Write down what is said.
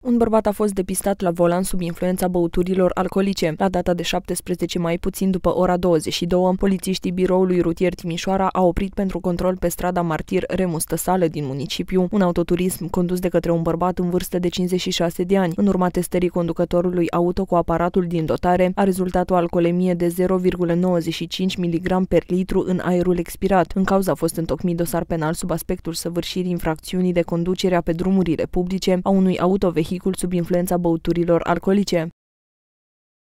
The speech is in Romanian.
Un bărbat a fost depistat la volan sub influența băuturilor alcoolice. La data de 17 mai, puțin după ora 22, polițiștii biroului rutier Timișoara au oprit pentru control pe strada Martir Remus Tăsală din municipiu un autoturism condus de către un bărbat în vârstă de 56 de ani. În urma testării conducătorului auto cu aparatul din dotare, a rezultat o alcoolemie de 0,95 mg per litru în aerul expirat. În cauză a fost întocmit dosar penal sub aspectul săvârșirii infracțiunii de conducere pe drumurile publice a unui autovehicul sub influența băuturilor alcoolice.